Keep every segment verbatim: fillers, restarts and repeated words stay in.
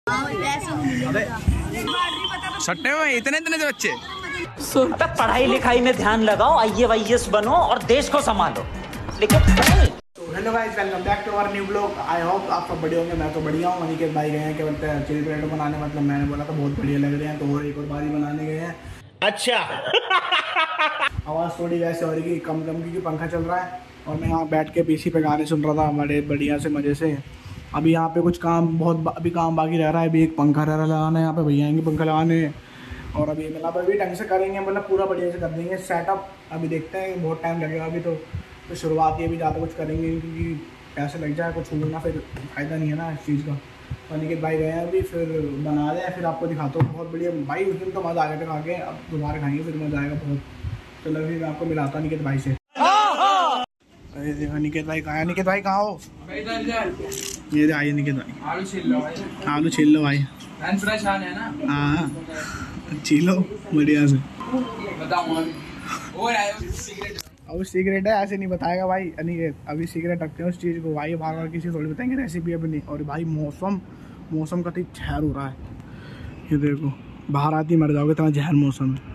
सट्टे में इतने इतने से बच्चे। पढ़ाई लिखाई में ध्यान लगाओ, आई ए वाई एस बनो और देश को संभालो, लेकिन hello guys, welcome back to our new blog. I hope आप सब बढ़िया होंगे। मैं तो बढ़िया हूँ। अनिकेत भाई गए हैं क्या बोलते हैं चिली पटेटो बनाने, मतलब मैंने बोला था बहुत बढ़िया लग रहे हैं तो और एक और बारी बनाने गए हैं। अच्छा आवाज़ थोड़ी वैसे हो रही कि कम कम की पंखा चल रहा है और मैं यहाँ बैठ के पीसी पे गाने सुन रहा था बड़े बढ़िया से मज़े से। अभी यहाँ पे कुछ काम बहुत अभी काम बाकी रह रहा है। अभी एक पंखा रह रहा है लगाना, यहाँ पे भैया आएंगे पंखा लगाने और अभी मतलब अभी ढंग से करेंगे, मतलब पूरा बढ़िया से कर देंगे सेटअप। अभी देखते हैं, बहुत टाइम लगेगा अभी तो, तो शुरुआत ये भी ज़्यादा कुछ करेंगे क्योंकि पैसे लग जाए कुछ होना फिर फ़ायदा नहीं है ना इस चीज़ का। तो अनिकेत भाई गए हैं अभी, फिर बना रहे हैं, फिर आपको दिखाता हूँ। बहुत बढ़िया भाई, उस दिन तो मज़ा आ गया था खा के, अब दोबारा खाएंगे फिर मज़ा आएगा बहुत। तो लग मैं आपको मिलाता हूँ अनिकेत भाई से। अरे देखो अनिकेत भाई कहाँ है? अनिकेत भाई कहाँ हो? ये आइए अनिकेत भाई। आलू छील लो भाई। आलू छील लो भाई। फ्रेश आने है ना? हाँ छीलो बढ़िया से। बताऊँ और सीक्रेट अब सीक्रेट है, ऐसे नहीं बताएगा भाई अनिकेत। अभी सीक्रेट रखते हैं उस चीज़ को भाई, बार बार किसी थोड़ी बताएंगे रेसिपी अपनी। और भाई मौसम मौसम का तो जहर हो रहा है, ये देखो बाहर आती मर जाओगे, इतना जहर मौसम है।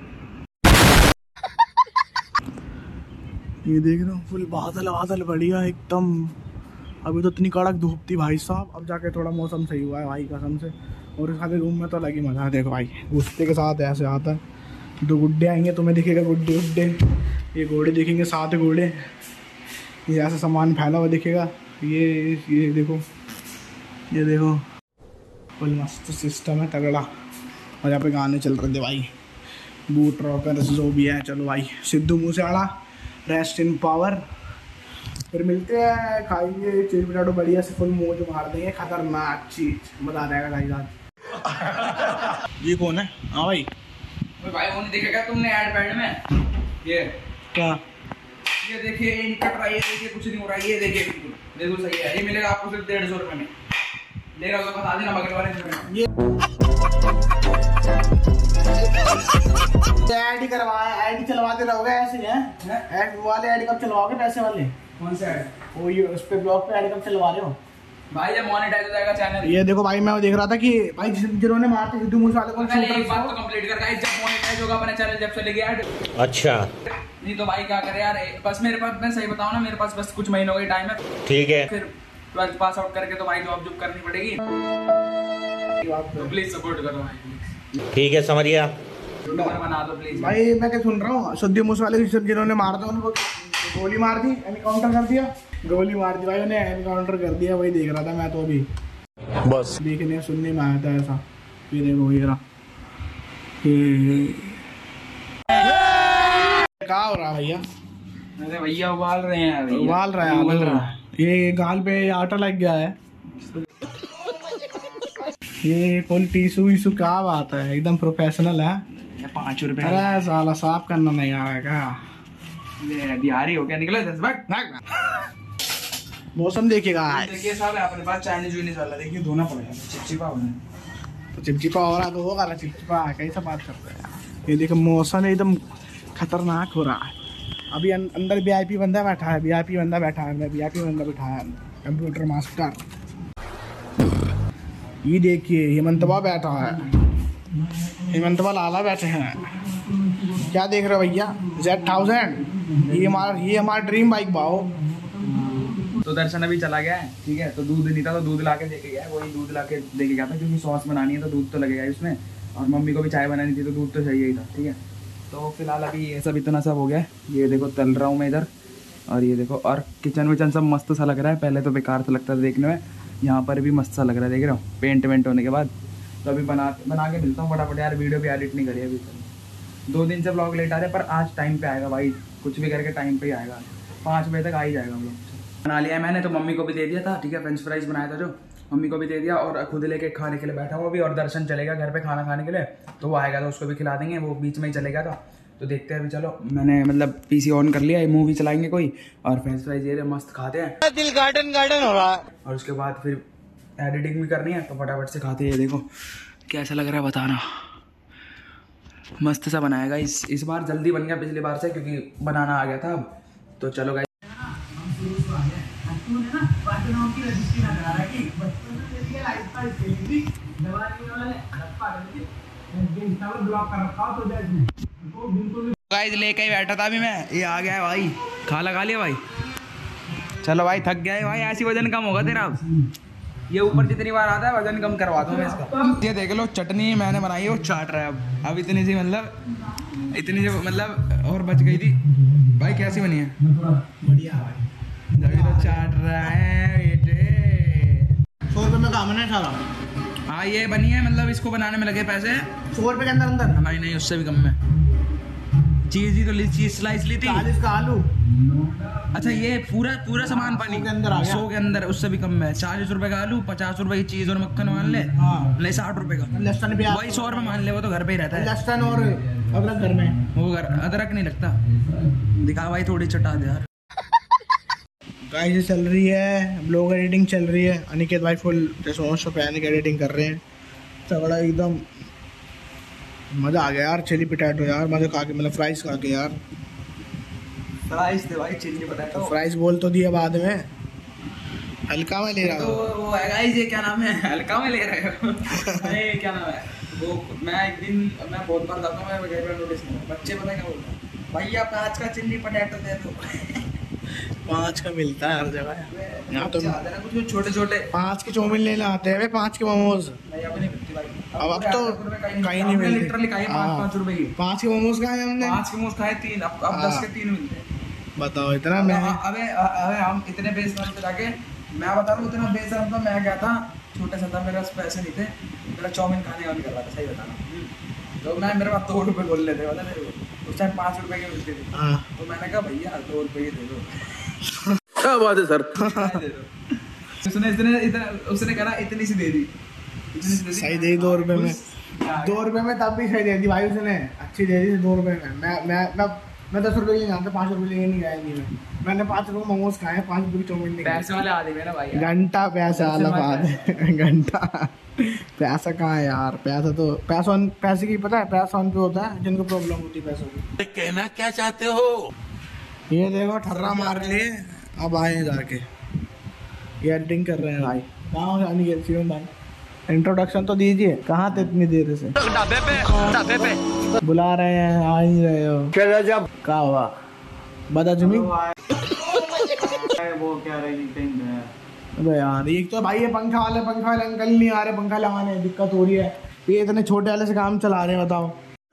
ये देख रहे हो फुल बादल बादल बढ़िया एकदम। अभी तो इतनी कड़क धूप थी भाई साहब, अब जाके थोड़ा मौसम सही हुआ है भाई कसम से। और इस खाते रूम में तो अलग ही मज़ा है। देखो भाई गुस्से के साथ ऐसे आता है, दो गुड्डे आएंगे तुम्हें दिखेगा, गुड्डे गुड्डे ये घोड़े दिखेंगे, सात घोड़े, ये ऐसा सामान फैला हुआ दिखेगा। ये ये देखो ये देखो फुल मस्त सिस्टम है तगड़ा। और यहाँ पे गाने चल रहे थे भाई, बूट रॉकर जो भी है। चलो भाई Sidhu Moosewala rest in power. फिर मिलते हैं, खाएंगे चिली पटेटो बढ़िया से, फुल मौज मार देंगे, खतरनाक चीज़ बता रहेगा भाई आज। ये कौन है? हाँ भाई भाई वो नहीं देखेगा तुमने ऐड पैड में? ये क्या? ये देखिए इन कट रहा है, ये देखिए कुछ नहीं हो रहा है, ये देखिए बिल्कुल सही है। ये मिलेगा आपको सिर्फ डेढ़ सौ रुपये में। ले रहा तो बता देना बगल वाले। ये ऐड ही करवाया, ऐड ही चलवाते रहोगे ऐसे हैं? ऐड वाले ऐड कब चलवाओगे? पैसे वाले कौन सा ऐड? वो ये उस पे ब्लॉग पे ऐड कब चलवा रहे हो भाई? जब मोनेटाइज हो जाएगा चैनल। ये देखो भाई मैं देख रहा था कि भाई जिन्होंने मारते सिद्धू मूसेवाले को, पहले एक बात तो कंप्लीट कर गाइस, जब मोनेटाइज होगा अपने चैनल जब चलेगी ऐड। अच्छा नहीं तो भाई क्या करे यार, बस मेरे पास, मैं सही बताऊं ना, मेरे पास बस कुछ महीनों का टाइम है। ठीक है, फिर ट्वेल्थ पास आउट करके तो भाई जॉब जॉब करनी पड़ेगी। तो प्लीज सपोर्ट करो भाई। ठीक है समझ गया। यूट्यूबर बना दो प्लीज भाई। मैं क्या सुन रहा हूँ, सिद्धू मूसेवाले जिन्होंने मारा था उनको गोली मार दी, एनकाउंटर कर दिया, गोली मार दी भाई उन्हें, एनकाउंटर कर दिया। वही देख रहा था मैं तो अभी, बस देखने सुनने में आया था ऐसा। ये देखो ये रहा, क्या हो रहा है भैया? अरे भैया उबाल रहे हैं भैया। उबाल रहा है, उबाल रहा है। ये गाल पे आटा लग गया है। ये फुल टीसू वीसू क्या बात है, एकदम प्रोफेशनल है। पाँच रुपए अरे साला साफ करना नहीं आ रहा है क्या? बिहारी हो क्या निकले दस बार। मौसम देखिएगा, देखिए साहब अपने पास चाइनीज वाइनीज वाला, देखिए धोना पड़ेगा, चिपचिपा हो रहा तो चिपचिपा हो रहा तो होगा ना, चिपचिपा कैसा बात करते हैं। ये देखो मौसम एकदम खतरनाक हो रहा है। अभी अं, अंदर वीआईपी बंदा बैठा है, वीआईपी बंदा बैठा है, वीआईपी बंदा बैठा है, कंप्यूटर मास्टर। ये देखिए हेमंतवा बैठा है, हेमंतवा लाला बैठे हैं। क्या देख रहे हो भैया? जेड थाउजेंड, ये हमारा ये हमारा ड्रीम बाइक बाओ। तो दर्शन अभी चला गया है, ठीक है। तो दूध नहीं था तो दूध ला के लेके गया, वही दूध ला के लेके गया था क्योंकि सॉस बनानी है तो दूध तो लगेगा उसमें, और मम्मी को भी चाय बनानी थी तो दूध तो चाहिए ही था, ठीक है। तो फिलहाल अभी ये सब इतना सब हो गया है। ये देखो तल रहा हूँ मैं इधर, और ये देखो, और किचन विचन सब मस्त सा लग रहा है। पहले तो बेकार सा लगता था देखने में, यहाँ पर भी मस्त सा लग रहा है, देख रहे हो पेंट वेंट होने के बाद। तो अभी बना बना के मिलता हूँ फटाफट यार, वीडियो भी एडिट नहीं करी अभी तक। दो दिन से ब्लॉग लेट आ रहे, पर आज टाइम पे आएगा भाई, कुछ भी करके टाइम पे ही आएगा। पाँच बजे तक आ ही जाएगा ब्लॉग। बना लिया है मैंने, तो मम्मी को भी दे दिया था, ठीक है। फ्रेंच फ्राइज बनाया था जो, मम्मी को भी दे दिया, और खुद लेके खाने के लिए बैठा हुआ भी। और दर्शन चलेगा घर पे खाना खाने के लिए, तो वो आएगा तो उसको भी खिला देंगे, वो बीच में ही चलेगा था। तो देखते हैं अभी, चलो मैंने मतलब पीसी ऑन कर लिया है, मूवी चलाएंगे कोई, और फ्रेंच फ्राइज ये मस्त खाते हैं, दिल गार्डन गार्डन हो रहा है। और उसके बाद फिर एडिटिंग भी करनी है, तो फटाफट से खाते हैं। देखो कैसा लग रहा है बताना, मस्त सा बनाएगा इस इस बार। जल्दी बन गया पिछली बार से क्योंकि बनाना आ गया था अब। तो चलो गाइस, गाइस लेके ही बैठा था अभी मैं, ये आ गया है भाई, खा लगा लिया भाई। चलो भाई थक गया है भाई, ऐसी वजन कम होगा तेरा अब। ये ऊपर जितनी बार आता है वजन कम करवा दूँ मैं इसका। ये देख लो चटनी मैंने बनाई है, वो चाट रहा है अब अब इतनी सी मतलब इतनी सी मतलब और बच गई थी भाई। कैसी बनी है? बढ़िया भाई, जब तो चाट रहा है बेटे। सौ रुपये में काम है सारा। हाँ ये बनी है, मतलब इसको बनाने में लगे पैसे सौ रुपये के अंदर अंदर। नहीं नहीं उससे भी कम में। चीज़ ही तो ली, चीज़ स्लाइस ली थी, चालीस का आलू। अच्छा ये पूरा पूरा सामान पानी के अंदर आ गया। सौ के अंदर, उससे भी कम में। चालीस रुपए का आलू, पचास रुपए की चीज और मक्खन मान ले, हाँ। ले साठ रुपए का लहसुन प्याज वही सौ रुपए मान ले, वो तो घर पे ही रहता है। लहसुन और अदरक घर में, वो घर अदरक नहीं लगता। दिखा भाई थोड़ी चटा दे यार। गाइस चल रही है ब्लॉग एडिटिंग चल रही है। अनिकेत भाई फुल सोच पहन के एडिटिंग कर रहे हैं, तगड़ा एकदम। मज़ा आ गया यार, चिली पोटैटो यार, मज़ा खा के, मतलब फ्राइज खा के यार। फ्राइज थे भाई, चिल्ली पोटैटो। फ्राइज बोल तो दिया बाद में, हल्का में ले रहा तो हूँ। वो है गाइस, ये क्या नाम है, हल्का में ले रहे हो। अरे क्या नाम है वो, मैं एक दिन मैं बहुत बार जाता हूँ, मैं घर पे नोटिस नहीं, बच्चे पता है क्या बोलते हैं, भैया पाँच का चिल्ली पोटैटो दे दो। पाँच का मिलता है हर जगह यहाँ तो। कुछ छोटे छोटे पाँच के चौमिन लेने आते हैं, पाँच के मोमोज। नहीं अब नहीं मिलती भाई, अब अब तो कहीं नहीं मिलती। लिटरली खाई पाँच हाँ। पाँच रुपए की। पाँच के मोमोज खाए हमने, पाँच के मोमोज खाए तीन, अब अब दस हाँ। के तीन मिलते हैं। बताओ इतना अबे मैं। अबे अबे हम इतने बेशरम पे जाके, मैं बता रहा हूँ इतना बेशरम था, मैं गया था छोटा सा था, मेरे पास पैसे नहीं थे, मेरा चाउमीन खाने का भी कर रहा था, सही बता रहा हूँ। तो मैं मेरे पास दो रुपये बोल लेते पता मेरे को, उस टाइम पाँच रुपए की मिलती थी। हाँ। तो मैंने कहा भैया दो रुपये दे दो। क्या बात है सर। दे दो। उसने इतने इतना उसने कहा इतनी सी दे दी, इतनी सी दे दी। सही दे दी दो रुपए में, दो रुपए में तब भी सही दे दी भाई उसने, अच्छी दे दी दो रुपए में। मैं मैं मैं मैं दस रुपए की यहाँ पे पाँच रुपए लेके नहीं गया नहीं मैं मैंने पाँच रुपए मोमोज खाए, पाँच रुपए की चाउमीन नहीं पैसे वाले आदमी है ना भाई। घंटा पैसा वाला बात है। घंटा पैसा कहाँ है यार, पैसा तो पैसा ऑन, पैसे की पता है, पैसा ऑन पे होता है जिनको प्रॉब्लम होती है पैसों की। कहना क्या चाहते हो? ये देखो ठर्रा मार लिए, अब आए हैं जाके ये एडिटिंग कर रहे हैं भाई। कहाँ जानी है शिवम भाई, इंट्रोडक्शन तो दीजिए, कहाँ थे इतनी देर से? ढाबे पे ढाबे पे बुला रहे हैं, आ ही रहे हो। क्या जब क्या हुआ बता जुमी? वो क्या रही कहीं अबे यार एक तो भाई ये पंखा वाले पंखा वाले अंकल नहीं आ रहे पंखा लगाने, दिक्कत हो रही है। ये इतने छोटे वाले से काम चला रहे हैं, बताओ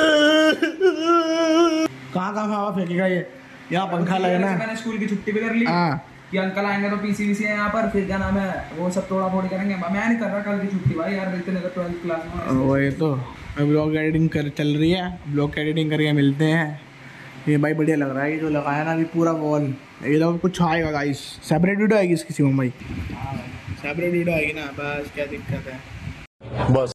कहाँ कहाँ हवा फेंकेगा ये? यहाँ पंखा लगना है। मैंने स्कूल की छुट्टी भी कर ली हाँ कि अंकल आएंगे तो पीसी वीसी है यहाँ पर, फिर क्या नाम है वो सब थोड़ा थोड़ी करेंगे। मैं नहीं कर रहा कल की छुट्टी भाई यार, इतने ट्वेल्थ क्लास में। वही तो ब्लॉग एडिटिंग कर चल रही है, ब्लॉग एडिटिंग करके मिलते हैं। ये भाई बढ़िया लग रहा है, ये जो लगाया ना अभी पूरा वॉल, ये तो कुछ आएगा गाइस, सेपरेट वीडियो आएगी इसकी शिवम भाई। सेपरेट वीडियो आएगी ना, बस क्या दिक्कत है बस।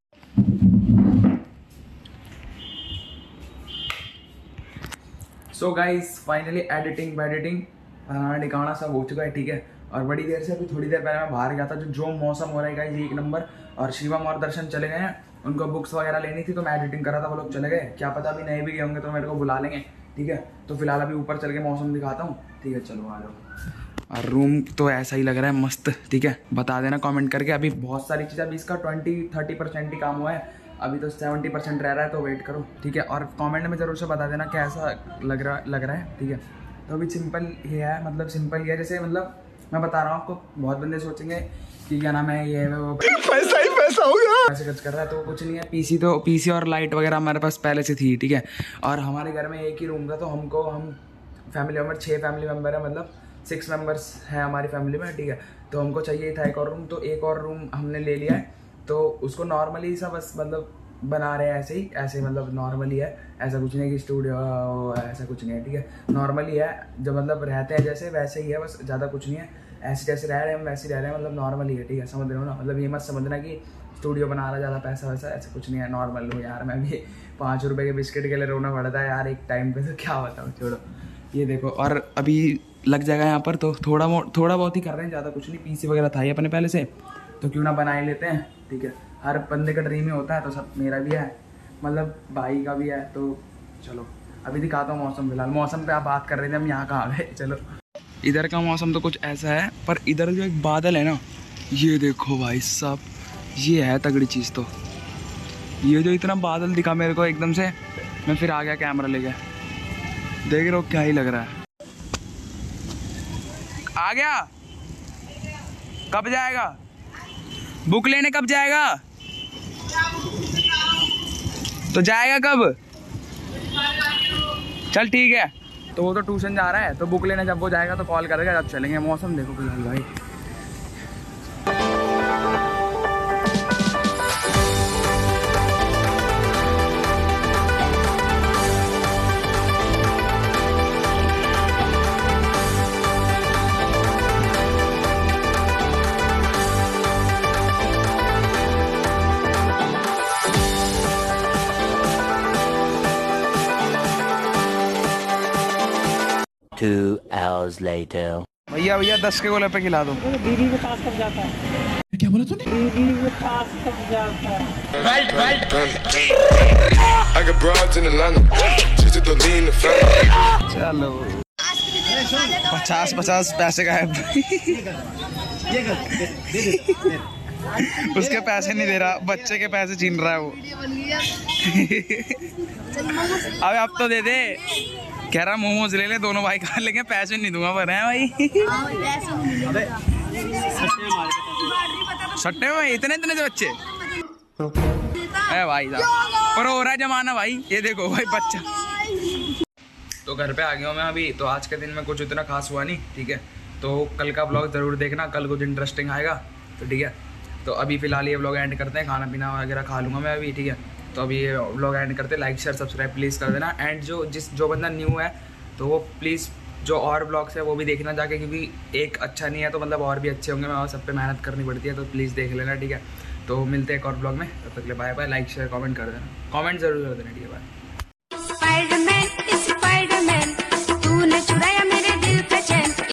सो गाइस फाइनली एडिटिंग वेडिटिंग बनाना निकालना सब हो चुका है, ठीक है। और बड़ी देर से अभी थोड़ी देर पहले मैं बाहर गया था, जो जो मौसम हो रहा है गाइस एक नंबर। और शिवम और दर्शन चले गए हैं, उनको बुक्स वगैरह लेनी थी तो मैं एडिटिंग कर रहा था, वो लोग चले गए। क्या पता अभी नए भी गए होंगे तो मेरे को बुला लेंगे, ठीक है। तो फिलहाल अभी ऊपर चल के मौसम दिखाता हूँ, ठीक है चलो आ जाओ। और रूम तो ऐसा ही लग रहा है मस्त, ठीक है। बता देना कमेंट करके, अभी बहुत सारी चीज़ें, अभी इसका ट्वेंटी थर्टी परसेंट ही काम हुआ है, अभी तो सेवेंटी परसेंट रह रहा है, तो वेट करो, ठीक है। और कमेंट में ज़रूर से बता देना कैसा लग रहा लग रहा है, ठीक है। तो अभी सिंपल ही है, मतलब सिंपल ही है, जैसे मतलब मैं बता रहा हूँ आपको, बहुत बंदे सोचेंगे कि क्या नाम है ये वो पैसा ही पैसा होगा, पैसे खर्च कर रहा है, तो कुछ नहीं है। पीसी तो पीसी और लाइट वगैरह हमारे पास पहले से थी, ठीक है। और हमारे घर में एक ही रूम था, तो हमको हम फैमिली मेम्बर छः फैमिली मेम्बर है, मतलब सिक्स मेम्बर्स हैं हमारी फैमिली में, ठीक है। तो हमको चाहिए था एक और रूम, तो एक और रूम हमने ले लिया है। तो उसको नॉर्मली सा बस मतलब बना रहे हैं ऐसे ही, ऐसे मतलब नॉर्मली है, ऐसा कुछ नहीं कि स्टूडियो ऐसा कुछ नहीं है, ठीक है। नॉर्मली है, जो मतलब रहते हैं जैसे वैसे ही है, बस ज़्यादा कुछ नहीं है। ऐसे जैसे रह रहे हैं हम वैसे ही रह रहे हैं, मतलब नॉर्मली है, ठीक है। समझ रहे हो ना, मतलब ये मत समझना कि स्टूडियो बना रहा ज़्यादा पैसा वैसा, ऐसा कुछ नहीं है, नॉर्मल हो यार। मैं भी पाँच रुपये के बिस्किट के लिए रोना पड़ता है यार एक टाइम पे, तो क्या बताऊँ, छोड़ो। ये देखो, और अभी लग जाएगा यहाँ पर, तो थोड़ा थोड़ा बहुत ही कर रहे हैं, ज़्यादा कुछ नहीं। पीसी वगैरह था ही अपने पहले से, तो क्यों ना बना ही लेते हैं, ठीक है। हर बंदे का ड्रीम ही होता है, तो सब मेरा भी है, मतलब भाई का भी है। तो चलो अभी दिखाता हूँ मौसम। फिलहाल मौसम पे आप बात कर रहे थे, हम यहाँ कहाँ गए। चलो, इधर का मौसम तो कुछ ऐसा है, पर इधर जो एक बादल है ना, ये देखो भाई साहब, ये है तगड़ी चीज़। तो ये जो इतना बादल दिखा मेरे को एकदम से, मैं फिर आ गया कैमरा लेके। देख रहे हो क्या ही लग रहा है। आ गया, कब जाएगा बुक लेने, कब जाएगा? तो जाएगा कब? चल ठीक है। तो वो तो ट्यूशन जा रहा है, तो बुक लेने जब वो जाएगा तो कॉल करेगा, जब चलेंगे। मौसम देखो फिलहाल भाई। Two hours later. भैया भैया दस के गोले पे खिला दो। दीदी के पास कब जाता है? क्या बोला तूने? दीदी के पास कब जाता है? I got broads in Atlanta, just to lean the family. चलो पचास पचास पैसे का है। उसके पैसे नहीं दे रहा, बच्चे के पैसे छीन रहा है वो। अबे अब तो दे दे। कह रहा मोमोज ले ले, दोनों भाई खा लेंगे, पैसे नहीं दूंगा पर है भाई। सट्टे में इतने इतने से बच्चे है भाई साहब, पर हो रहा है जमाना भाई। ये देखो भाई बच्चा। तो घर पे आ गया हूँ मैं अभी। तो आज के दिन में कुछ इतना खास हुआ नहीं, ठीक है। तो कल का ब्लॉग ज़रूर देखना, कल कुछ इंटरेस्टिंग आएगा। तो ठीक है, तो अभी फ़िलहाल ये ब्लॉग एंड करते हैं। खाना पीना वगैरह खा लूँगा मैं अभी, ठीक है। तो अभी ये ब्लॉग एंड करते हैं। लाइक शेयर सब्सक्राइब प्लीज़ कर देना। एंड जो जिस जो बंदा न्यू है तो वो प्लीज़ जो और ब्लॉग्स है वो भी देखना जाके, क्योंकि एक अच्छा नहीं है तो मतलब और भी अच्छे होंगे। मैं और सब पे मेहनत करनी पड़ती है, तो प्लीज़ देख लेना, ठीक है। तो मिलते हैं एक और ब्लॉग में, तब तक के लिए bye bye. Like share comment कर देना, कमेंट ज़रूर कर देना, ठीक है। बाय।